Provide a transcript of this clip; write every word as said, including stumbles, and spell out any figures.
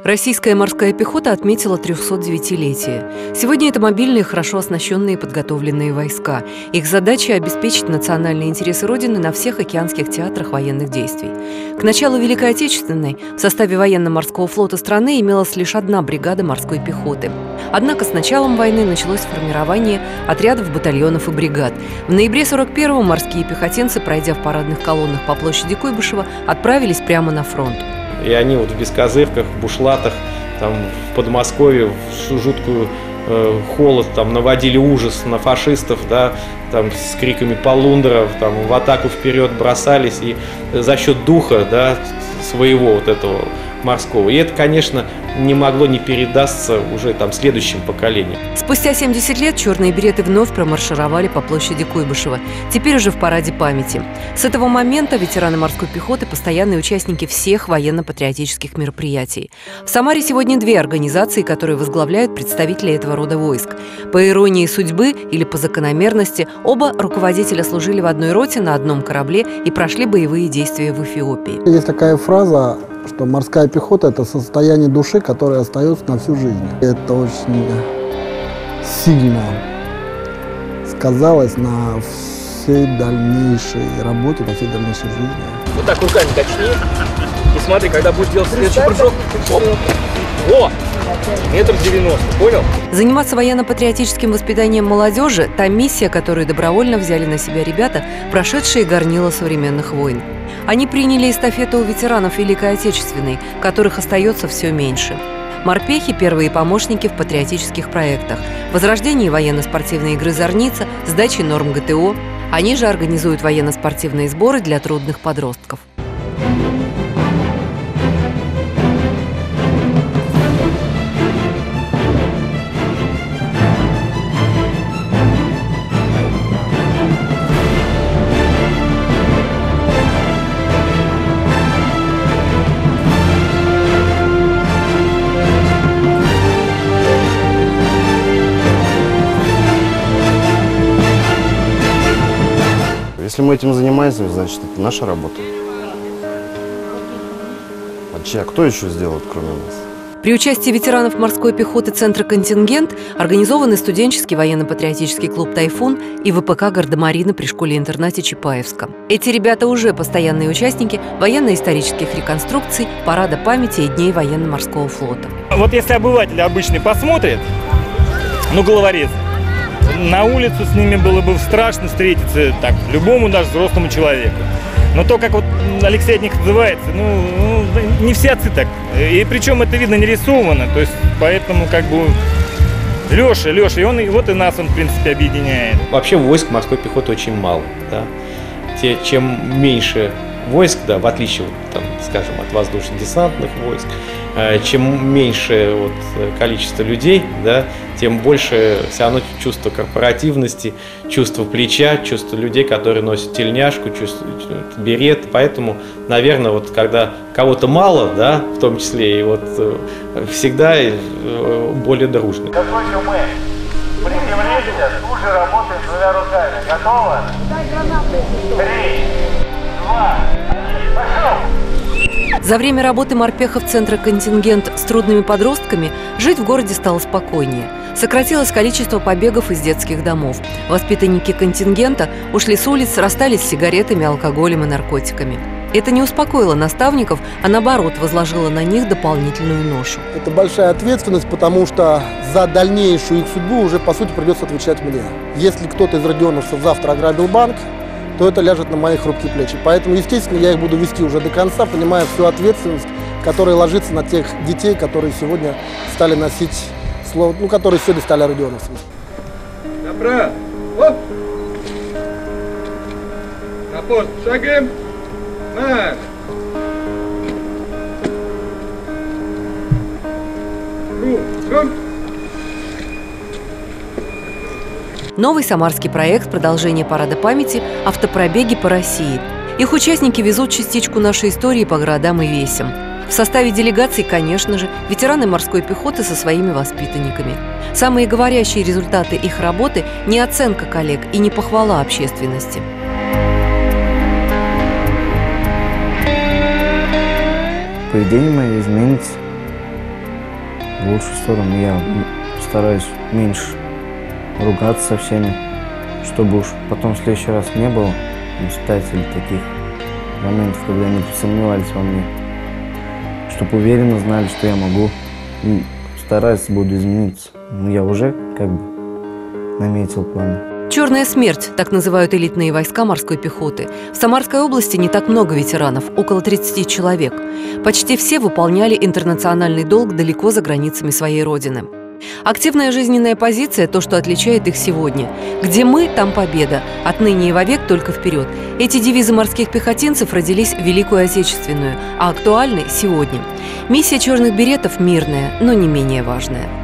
Российская морская пехота отметила трехсотдевятилетие. Сегодня это мобильные, хорошо оснащенные и подготовленные войска. Их задача – обеспечить национальные интересы Родины на всех океанских театрах военных действий. К началу Великой Отечественной в составе военно-морского флота страны имелась лишь одна бригада морской пехоты. Однако с началом войны началось формирование отрядов, батальонов и бригад. В ноябре сорок первого морские пехотинцы, пройдя в парадных колоннах по площади Куйбышева, отправились прямо на фронт. И они вот в бескозырках, в бушлатах, там, в Подмосковье, в жуткую э, холод, там, наводили ужас на фашистов, да, там, с криками «Полундра», там, в атаку вперед бросались, и за счет духа, да, своего вот этого морского. И это, конечно, не могло не передастся уже там следующим поколениям. Спустя семьдесят лет черные береты вновь промаршировали по площади Куйбышева, теперь уже в параде памяти. С этого момента ветераны морской пехоты – постоянные участники всех военно-патриотических мероприятий. В Самаре сегодня две организации, которые возглавляют представители этого рода войск. По иронии судьбы или по закономерности, оба руководителя служили в одной роте на одном корабле и прошли боевые действия в Эфиопии. Есть такая фраза, что морская пехота – это состояние души, которое остается на всю жизнь. Это очень сильно сказалось на всей дальнейшей работе, на всей дальнейшей жизни. Вот так руками качни и смотри, когда будешь делать следующий прыжок. Оп. О! Метр девяносто, понял? Заниматься военно-патриотическим воспитанием молодежи – та миссия, которую добровольно взяли на себя ребята, прошедшие горнило современных войн. Они приняли эстафету у ветеранов Великой Отечественной, которых остается все меньше. Морпехи – первые помощники в патриотических проектах, возрождении военно-спортивной игры «Зорница», сдачи норм ГТО. Они же организуют военно-спортивные сборы для трудных подростков. Если мы этим занимаемся, значит, это наша работа. А чья? Кто еще сделает, кроме нас? При участии ветеранов морской пехоты Центра «Контингент» организованы студенческий военно-патриотический клуб «Тайфун» и ВПК «Гардемарины» при школе-интернате Чапаевска. Эти ребята уже постоянные участники военно-исторических реконструкций, парада памяти и дней военно-морского флота. Вот если обыватель обычный посмотрит, ну, головорез, на улицу с ними было бы страшно встретиться, так, любому даже взрослому человеку. Но то, как вот Алексей от них отзывается, ну, ну, не все отцы так. И причем это видно не рисовано, то есть поэтому как бы Леша, Леша, и он, и вот и нас он, в принципе, объединяет. Вообще войск морской пехоты очень мало, да. Те, чем меньше войск, да, в отличие, там, скажем, от воздушно-десантных войск, э, чем меньше вот, количество людей, да, тем больше все равно чувство корпоративности, чувство плеча, чувство людей, которые носят тельняшку, чувство берет. Поэтому, наверное, вот когда кого-то мало, да, в том числе, и вот э, всегда э, более дружно. Закончим мы. Приземлимся, тут же работаем двумя руками. Готово? Три, два, один, пошел! За время работы морпехов Центра «Контингент» с трудными подростками жить в городе стало спокойнее. Сократилось количество побегов из детских домов. Воспитанники «Контингента» ушли с улиц, расстались с сигаретами, алкоголем и наркотиками. Это не успокоило наставников, а наоборот возложило на них дополнительную ношу. Это большая ответственность, потому что за дальнейшую их судьбу уже, по сути, придется отвечать мне. Если кто-то из родионовцев завтра ограбил банк, то это ляжет на мои хрупкие плечи. Поэтому, естественно, я их буду вести уже до конца, понимая всю ответственность, которая ложится на тех детей, которые сегодня стали носить слово, ну, которые сегодня стали родионовцами. Добро! Оп! На пост шагаем! Марш! Ру! Ру! Новый самарский проект продолжения парада памяти «Автопробеги по России». Их участники везут частичку нашей истории по городам и весям. В составе делегаций, конечно же, ветераны морской пехоты со своими воспитанниками. Самые говорящие результаты их работы – не оценка коллег и не похвала общественности. Поведение мое изменится. в лучшую сторону. Я стараюсь меньше ругаться со всеми, чтобы уж потом в следующий раз не было испытателей таких моментов, когда они сомневались во мне, чтобы уверенно знали, что я могу. И стараюсь, буду измениться. Но я уже как бы наметил планы. «Черная смерть» – так называют элитные войска морской пехоты. В Самарской области не так много ветеранов, около тридцати человек. Почти все выполняли интернациональный долг далеко за границами своей родины. Активная жизненная позиция – то, что отличает их сегодня. Где мы, там победа. Отныне и вовек только вперед. Эти девизы морских пехотинцев родились в Великую Отечественную, а актуальны сегодня. Миссия черных беретов мирная, но не менее важная.